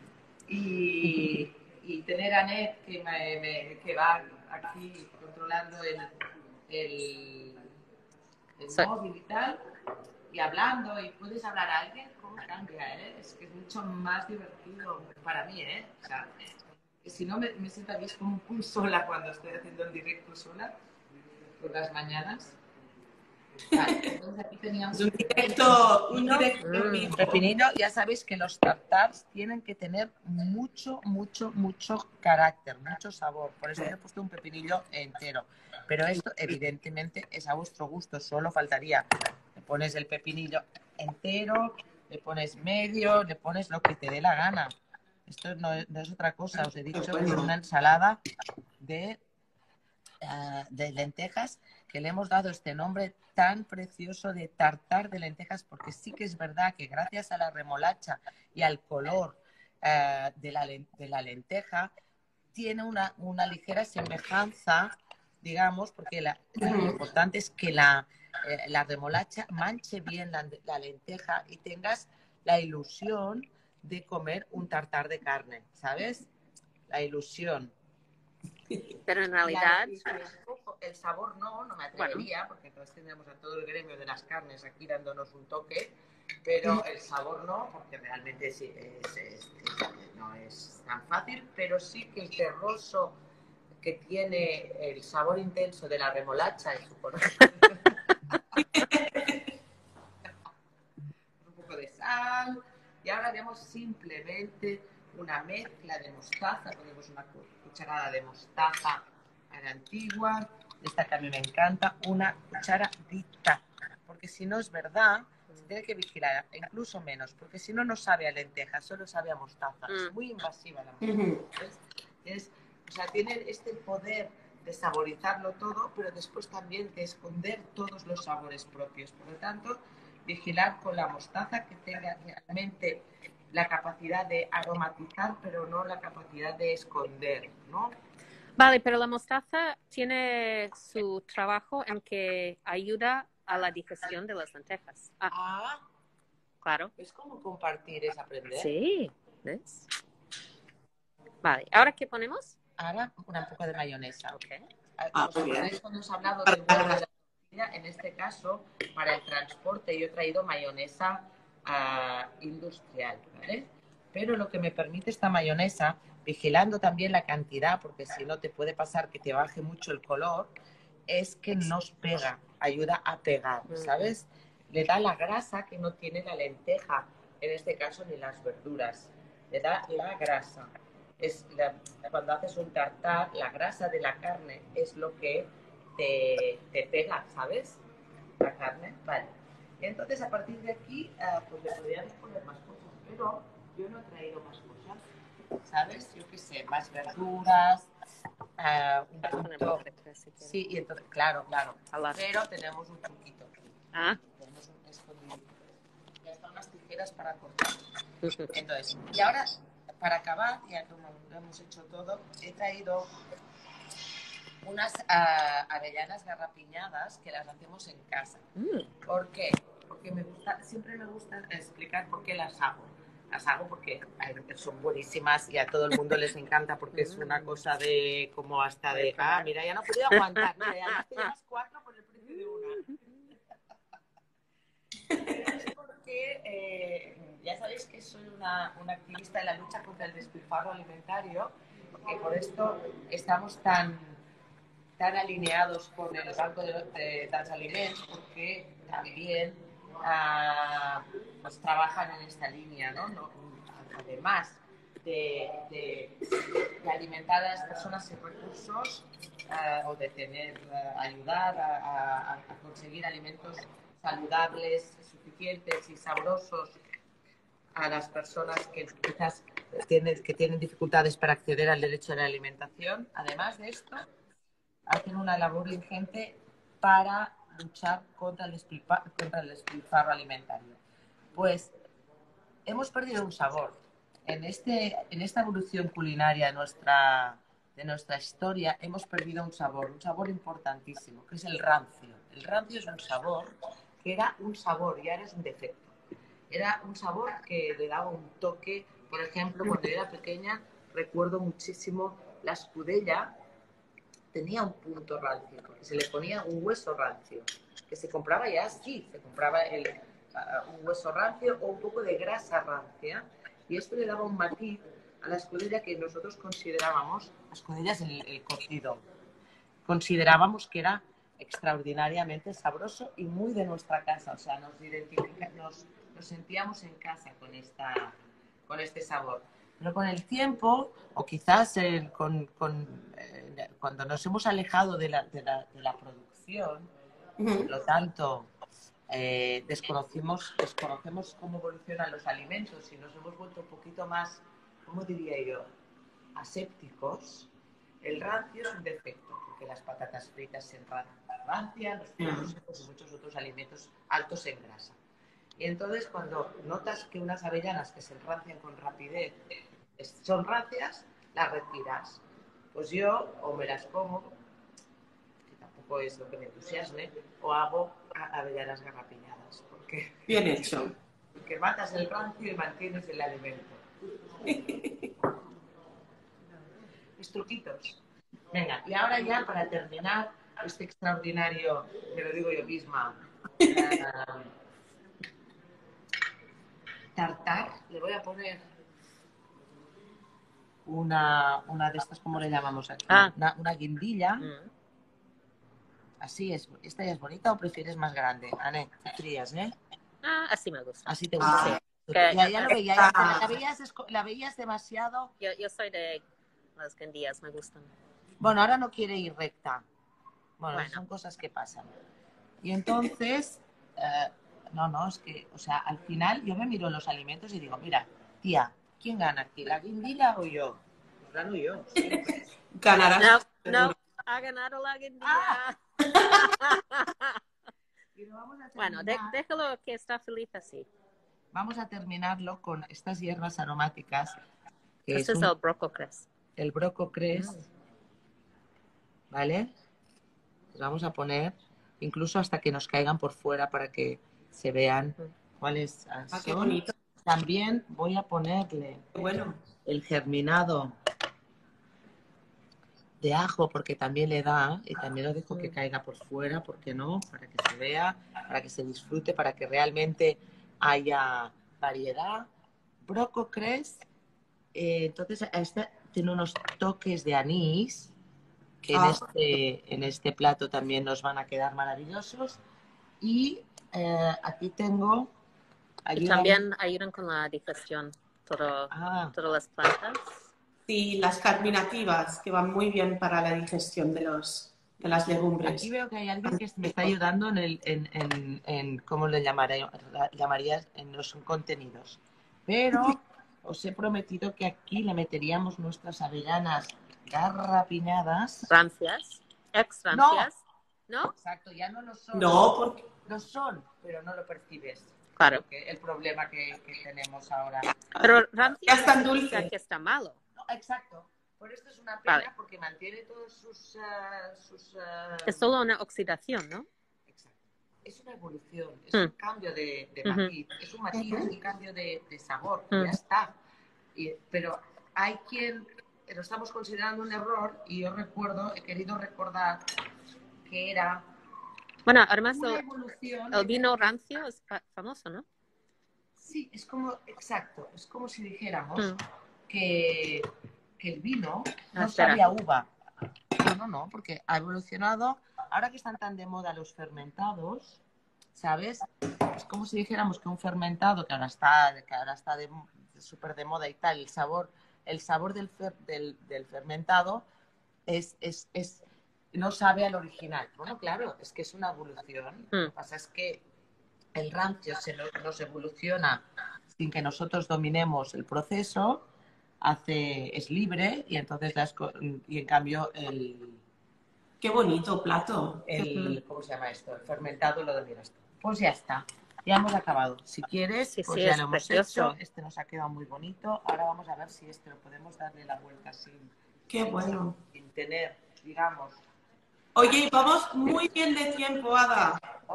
Y tener a Net que va aquí controlando el móvil y tal, y hablando, y puedes hablar a alguien, ¿cómo cambia, eh? Es que es mucho más divertido para mí, ¿eh? O sea, si no me siento aquí como muy sola cuando estoy haciendo el directo sola, por las mañanas. Vale, entonces aquí teníamos
un directo en vivo.
pepinillo. Ya sabéis que los tartars tienen que tener mucho carácter, mucho sabor. Por eso le he puesto un pepinillo entero. Pero esto, evidentemente, es a vuestro gusto. Solo faltaría. Le pones el pepinillo entero, le pones medio, le pones lo que te dé la gana. Esto no es otra cosa. Os he dicho que es una ensalada de lentejas, que le hemos dado este nombre tan precioso de tartar de lentejas, porque sí que es verdad que gracias a la remolacha y al color de la lenteja tiene una ligera semejanza, digamos, porque lo importante es que la remolacha manche bien la lenteja y tengas la ilusión de comer un tartar de carne, ¿sabes? La ilusión.
Pero en realidad,
El sabor no me atrevería, porque entonces tendríamos a todo el gremio de las carnes aquí dándonos un toque, pero el sabor no, porque realmente sí, no es tan fácil, pero sí que el terroso que tiene el sabor intenso de la remolacha y su color. Un poco de sal, y ahora haremos simplemente una mezcla de mostaza, ponemos una cucharada de mostaza a la antigua, esta que a mí me encanta, una cucharadita, porque si no es verdad, se tiene que vigilar, incluso menos, porque si no, no sabe a lenteja, solo sabe a mostaza, es muy invasiva la mostaza. O sea, tiene este poder de saborizarlo todo, pero después también de esconder todos los sabores propios, por lo tanto, vigilar con la mostaza que tenga realmente la capacidad de aromatizar, pero no la capacidad de esconder, ¿no?
vale, pero la mostaza tiene su trabajo en que ayuda a la digestión de las lentejas. Claro.
Es como compartir, es aprender.
Sí, ¿ves? Vale, ¿ahora qué ponemos?
Ahora un poco de mayonesa.
Okay.
¿Os acordáis cuando os he hablado del huevo de la tortilla? en este caso, para el transporte, yo he traído mayonesa industrial, ¿vale? Pero lo que me permite esta mayonesa, vigilando también la cantidad, porque si no te puede pasar que te baje mucho el color, es que nos pega, ayuda a pegar, ¿sabes? Le da la grasa que no tiene la lenteja, en este caso ni las verduras, le da la grasa. Cuando haces un tartar, la grasa de la carne es lo que te pega, ¿sabes? La carne, vale. Entonces, a partir de aquí, pues le podríamos poner más cosas, pero yo no he traído más cosas, ¿sabes? Yo qué sé, más verduras, un punto. Sí, y entonces, claro, pero tenemos un truquito aquí. Tenemos un escondido. Ya están unas tijeras para cortar. Entonces, y ahora, para acabar, ya como hemos hecho todo, he traído unas avellanas garrapiñadas que las hacemos en casa. ¿Por qué? Porque siempre me gusta explicar por qué las hago. Las hago porque son buenísimas y a todo el mundo les encanta porque es una cosa de como hasta de, mira, ya no he podido aguantar, mira, ya te llevas 4 por el precio de una. Es porque ya sabéis que soy una activista de la lucha contra el despilfarro alimentario, que por esto estamos tan alineados con el Banco de Dels Aliments, porque también pues trabajan en esta línea, ¿no? Además de alimentar a las personas sin recursos o de ayudar a conseguir alimentos saludables, suficientes y sabrosos a las personas que quizás tienen dificultades para acceder al derecho a la alimentación. Además de esto, hacen una labor ingente para luchar contra el despilfarro alimentario. Pues hemos perdido un sabor. En esta evolución culinaria de nuestra historia hemos perdido un sabor importantísimo, que es el rancio. El rancio es un sabor que era un sabor y ahora es un defecto. Era un sabor que le daba un toque. Por ejemplo, cuando yo era pequeña, recuerdo muchísimo la escudella. Tenía un punto rancio, porque se le ponía un hueso rancio, que se compraba ya así, se compraba un hueso rancio o un poco de grasa rancia, y esto le daba un matiz a la escudella que nosotros considerábamos, la escudella es el cocido, considerábamos que era extraordinariamente sabroso y muy de nuestra casa, o sea, nos sentíamos en casa con este sabor. Pero con el tiempo, o quizás cuando nos hemos alejado de la producción, por lo tanto, desconocemos cómo evolucionan los alimentos y nos hemos vuelto un poquito más, ¿cómo diría yo?, asépticos. El rancio es un defecto, porque las patatas fritas se rancian, los frutos secos y muchos otros alimentos altos en grasa. Y entonces, cuando notas que unas avellanas que se enrancian con rapidez son rancias, las retiras. Pues yo o me las como, que tampoco es lo que me entusiasme, o hago avellanas garrapiñadas.
Bien hecho.
Porque matas el rancio y mantienes el alimento. Mis truquitos. Venga, y ahora ya para terminar este extraordinario, me lo digo yo misma, tartar, le voy a poner una de estas, ¿cómo le llamamos aquí? Una guindilla. Así es. ¿Esta ya es bonita o prefieres más grande? Anet, tú trías, ¿eh?
Así me gusta.
Así te gusta. Ya lo veía, la veías demasiado.
Yo soy de las guindillas, me gustan.
Bueno, ahora no quiere ir recta. Bueno. Son cosas que pasan. Y entonces, es que, o sea, al final yo me miro los alimentos y digo, mira, tía, ¿quién gana aquí? ¿La guindilla o yo? Pues gano yo. Siempre.
Ganarás.
No, ha ganado la guindilla. Bueno, déjalo que está feliz así.
Vamos a terminarlo con estas hierbas aromáticas.
Este es el brococress.
El brococress. ¿Vale? Pues vamos a poner incluso hasta que nos caigan por fuera para que se vean cuáles son.
Qué bonito.
También voy a ponerle el germinado de ajo porque también le da, y también lo dejo que caiga por fuera, ¿por qué no? Para que se vea, para que se disfrute, para que realmente haya variedad. Broco cress, entonces este tiene unos toques de anís que en este plato también nos van a quedar maravillosos. Y aquí tengo...
Y también ayudan con la digestión, todas las plantas.
Sí, las carminativas, que van muy bien para la digestión de las legumbres.
Aquí veo que hay alguien que me está ayudando en ¿cómo le llamarías? En los contenidos. Pero os he prometido que aquí le meteríamos nuestras avellanas garrapiñadas.
Rancias, rancias, ¿no?
Exacto, ya no lo son.
No, porque...
Lo son, pero no lo percibes.
Claro.
El problema que tenemos ahora.
Pero rancias
ya están dulces.
Que está malo.
No, exacto. Por esto es una pena porque mantiene todos sus...
Es solo una oxidación, ¿no?
Exacto. Es una evolución, es un cambio de matiz, es un matiz, es un cambio de sabor, ya está. Pero hay quien lo estamos considerando un error y yo he querido recordar que era...
Bueno, además
el
vino rancio es famoso, ¿no?
Sí, es como, exacto, es como si dijéramos que el vino no sabía a uva. No, porque ha evolucionado. Ahora que están tan de moda los fermentados, ¿sabes? Es como si dijéramos que un fermentado que ahora está súper de moda y tal, el sabor del fermentado no sabe al original. Bueno, claro, es que es una evolución. Lo que pasa es que el rancio nos evoluciona sin que nosotros dominemos el proceso, es libre y entonces en cambio
Qué bonito plato.
¿Cómo se llama esto? El fermentado lo dominas tú. Pues ya está. Ya hemos acabado. Si quieres, pues ya lo hemos hecho. Este nos ha quedado muy bonito. Ahora vamos a ver si lo podemos darle la vuelta
Qué bueno.
sin tener, digamos.
Oye, vamos muy bien de tiempo, Ada.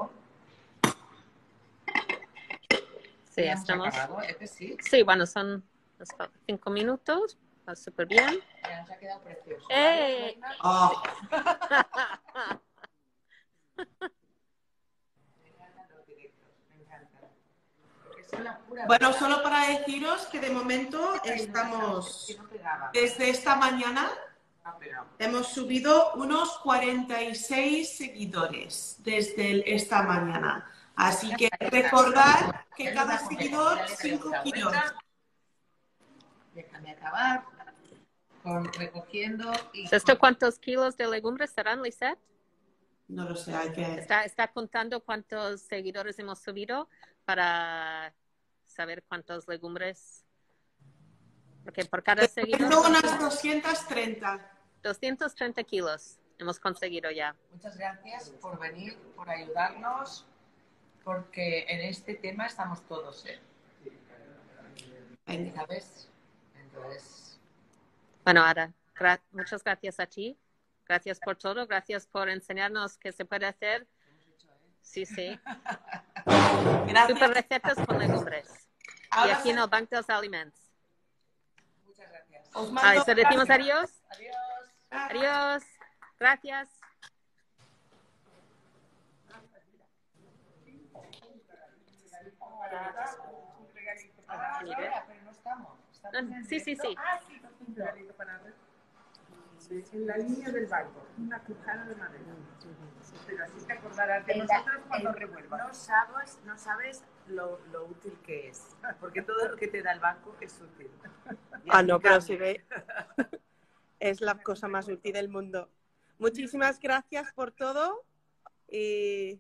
Sí, estamos.
Acabado, sí?
Sí, bueno, son 5 minutos. Va súper bien.
Ya nos ha quedado precioso.
¡Eh!
Oh. Bueno, solo para deciros que de momento estamos, desde esta mañana, hemos subido unos 46 seguidores desde esta mañana. Así que recordad que cada seguidor 5 kilos.
Déjame acabar recogiendo.
¿Esto cuántos kilos de legumbres serán, Lisette?
No lo sé, hay que...
¿Está contando cuántos seguidores hemos subido para saber cuántas legumbres? Porque por cada seguidor...
Tengo unas 230.
230 kilos hemos conseguido ya.
Muchas gracias por venir, por ayudarnos, porque en este tema estamos todos, ¿sabes? Entonces...
Bueno, Ada, muchas gracias a ti. Gracias por todo. Gracias por enseñarnos qué se puede hacer. Sí, sí. Super recetas con legumbres. Y aquí en el Banco de los Alimentos.
Muchas gracias.
Ahí decimos adiós.
Adiós.
Adiós. Gracias.
Pero no estamos.
Sí, sí, sí.
En la línea del banco, una cuchara de madera. Pero así te acordarás de nosotros cuando revuelvas.
No sabes lo útil que es, porque todo lo que te da el banco es útil.
No, pero se ve. Es la cosa más útil del mundo. Muchísimas gracias por todo y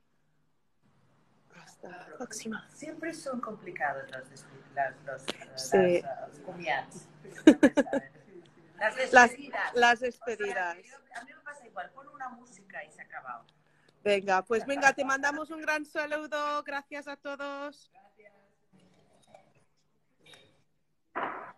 hasta la próxima.
Siempre son complicados los comiats.
Las despedidas.
A mí me pasa igual, pon una música y se ha acabado.
Venga, pues venga, te mandamos un gran saludo. Gracias a todos.
Gracias.